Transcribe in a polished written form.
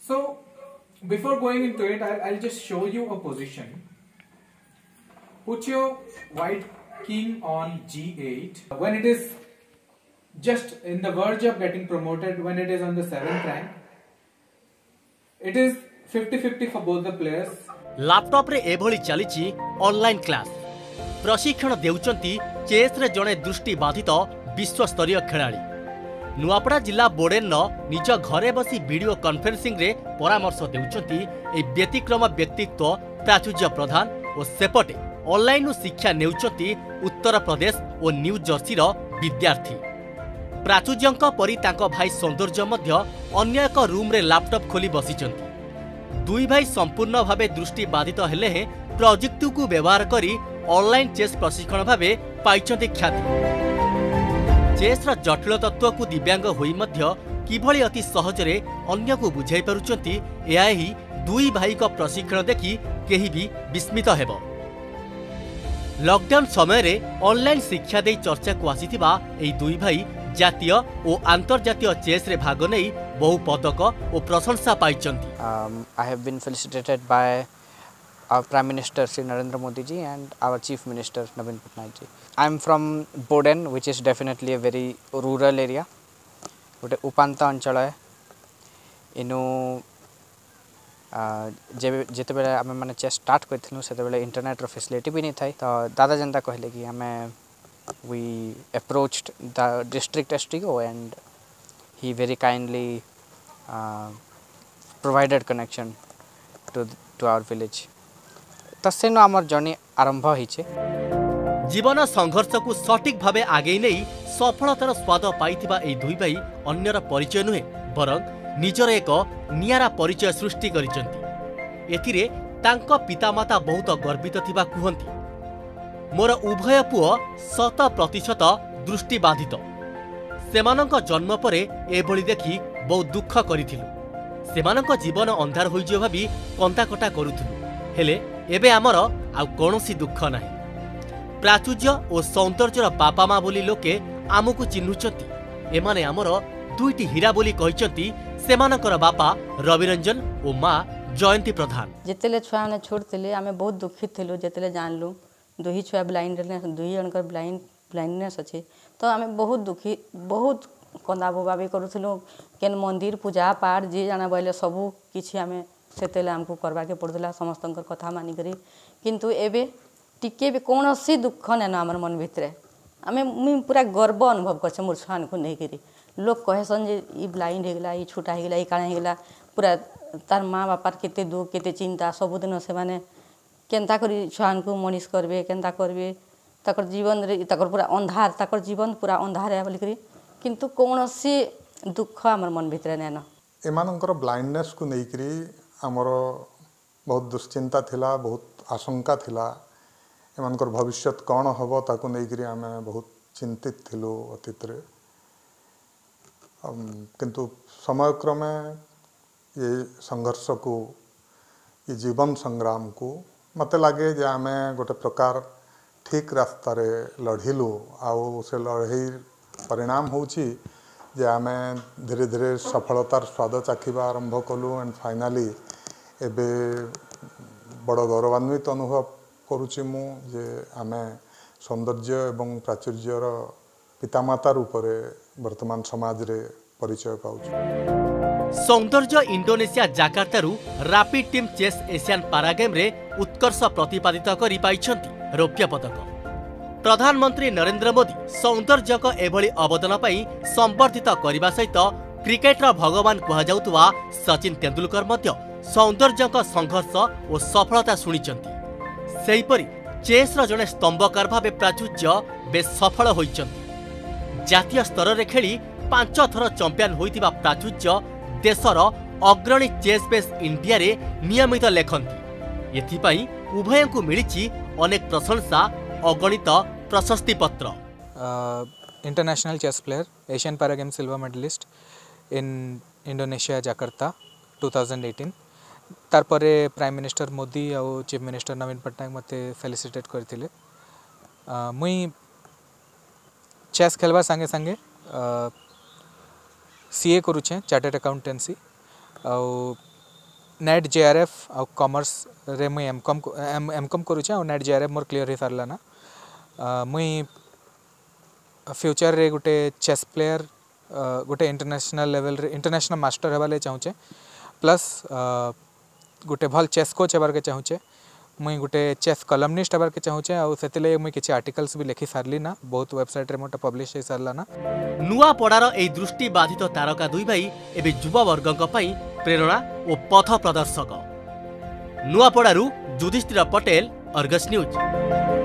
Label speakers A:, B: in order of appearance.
A: So before going into it, I'll just show you a position. Put your white king on g8. When it is just in the verge of getting promoted, when it is on the 7th rank, it is 50-50 for both the players.
B: Laptop रे एभली चली online class प्रशिक्षण देउचंती chess रे जणे दृष्टिबाधित विश्वस्तरीय खेलाड़ी नुआपड़ा जिला बोडेन निज घरे बसी वीडियो कॉन्फ्रेंसिंग रे परामर्श देउचंती ए व्यतिक्रम व्यक्तित्व प्राचुर्य प्रधान और सेपटे ऑनलाइन शिक्षा नेउचंती उत्तर प्रदेश और न्यू जर्सी रो विद्यार्थी प्राचुर्यंक परी तांको भाई सौंदर्य मध्य अन्य एक रूम रे लैपटॉप खोली बसिचंती दुई भाई संपूर्ण भावे दृष्टिबाधित हेले हे प्रोजेक्ट को व्यवहार करी ऑनलाइन चेस प्रशिक्षण भावे पाइछंती ख्याति चेस रा जटिल तत्व को दिव्यांग होई मध्य किभली अति सहजरे अन्य को बुझाई पारुचंती एहा ही दुई भाई को प्रशिक्षण देखि केही भी विस्मित हेबो लॉकडाउन समय रे ऑनलाइन शिक्षा दे चर्चा को आसीथिबा एई दुई भाई जातीय और अंतर्जातीय चेस रे भाग नै बहु पदक और प्रशंसा पाइचंती
C: I have been felicitated by our Prime Minister Sri Narendra Modi ji and our Chief Minister Naveen Patnaik ji. I am from Boden, which is definitely a very rural area. गोटे उपांत अंचल है इनु जिते बेले आम मैंने चेस स्टार्ट करूँ से इंटरनेट फैसिलिटी भी नहीं था तो दादा जनता कहले कि आम we approached the district SDO and he very kindly provided connection to our village तसेन आमर जर्नी आरंभ होइछे
B: जीवन संघर्ष को सटीक भावे आगे नहीं सफलतार स्वाद पाइथिबा एई दुई भाई अन्यर परिचय नुहे बरं निजर एक नियारा परिचय सृष्टि करिसंती एथिरे तांको पितामाता बहुत गर्वित थिबा कुहंती मोर उभय पुओ 100% दृष्टिबाधित सेमानक जन्म परे एभली देखि बहुत दुख करिथिलु सेमानक जीवन अंधार होई जे भाबी कंताकटा करूथिलु हेले एबे हमर आ कोनोसी दुख नाही प्राचुर्य और सौंदर्यर बापा माँ बोली लोके आमको चिन्हुचंती एमाने हमर दुईटी हीरा बोली कहिचंती सेमानकर बापा रविरंजन और माँ जयंती प्रधान
D: जेतेले छुआ ने छोड़तिले आमे बहुत दुखित थिलु जेतेले जानलु दुही छुआ ब्लाइंड दुही जनकर ब्लाइंडनेस अछि तो आमे बहुत दुखी बहुत कंदा बोबा भी करूथिलु केन मंदिर पूजा पाठ जे जाना बोले सबु किछि आमे सेतेले हमको करबा के पड़ुला समस्तंकर कथा मानि करी किंतु एबे टिके भी कोनोसी दुख नै न हमर मन भितरे आमे मु पूरा गर्व अनुभव करछ मोर छान को नै करी लोग कहेसन जे ई ब्लाइंड हे गेला ई छोटा हे गेला ई काना हे गेला पूरा तार माँ बापा केते दुख केते चिंता सब दिन से माने केनता करी छान को मनीष करबे केनता करबे तकर जीवन रे तकर पूरा अंधार तकर जीवन पूरा अंधार है बोली करी किंतु कोनोसी दुख हमर मन भितरे नै न
E: एमानकर ब्लाइंडनेस को नै करी हमर बहुत दुश्चिंता थिला बहुत आशंका थिला एमानकर भविष्य कौन हम ताकू नहीं करी आमे बहुत चिंतित थिलु अतीत रे किंतु समय क्रमे ये संघर्ष को ये जीवन संग्राम को मत लगे जे आमे गोटे प्रकार ठीक रास्ता रे लढ़िलु आउ से लड़ाई परिणाम होची जे आमे धीरे धीरे सफलतार स्वाद चाखिबा आरंभ कलु एंड फाइनली एबे बड़ गौरवान्वित अनुभव करुची मु जे आमे सौंदर्य एवं प्राचुर्यर पितामाता रूप रे वर्तमान समाज रे परिचय पाउछु
B: सौंदर्य इंडोनेशिया जाकार्तारू rapid team chess Asian para game रे उत्कर्ष प्रतिपादित करि पाइछंती रौप्य पदक प्रधानमंत्री नरेंद्र मोदी सौंदर्य को एभली अवदान पाई संवर्धित करने सहित क्रिकेटर भगवान कह जाउतुवा सचिन तेंदुलकर मध्य सौंदर्य संघर्ष और सफलता शुणिचंती सेहीपरि चेस जड़े स्तंभकार भाव प्राचुर्य बेस सफल होइचंती जातीय स्तर रे खेली 5 थर चैंपियन होइतिबा प्राचुर्य देशर अग्रणी चेस बेस इंडिया रे नियमित लेखंती एथिपाई उभय को मिली अनेक प्रशंसा अगणित प्रशस्ति पत्र
F: international chess player Asian para game silver medallist in Indonesia Jakarta 2018 तारपरे प्राइम मिनिस्टर मोदी और चीफ मिनिस्टर नवीन पट्टनायक मते फेलिसिटेट करथिले मुई चेस खेलवा संगे संगे सीए करूछे चार्टर्ड अकाउंटेंसी और नेट जेआरएफ आ कॉमर्स रे मुई एमकॉम करूचे आ नेट जेआरएफ मोर क्लियर हो सारला ना मुई फ्यूचर रे गोटे चेस प्लेयर गोटे इंटरनेशनल लेवल रे इंटरनेशनल मास्टर हेबा ले चाहूचे प्लस गोटे भल चेस कोच हेबार के चाहूचे मुई गोटे चेस कलमनिस्ट हेबार के चाहूचे आ सेतिले मुई किछि आर्टिकल्स भी लिखि सारली ना बहुत वेबसाइट रे मोटा पब्लिश हो सारला ना।
B: नुआपड़ार एई दृष्टि बाधित तारका दुई भाई एबे युववर्गक पई प्रेरणा और पथ प्रदर्शक। नुआपड़ारू युधिष्ठिर पटेल, अर्गस न्यूज।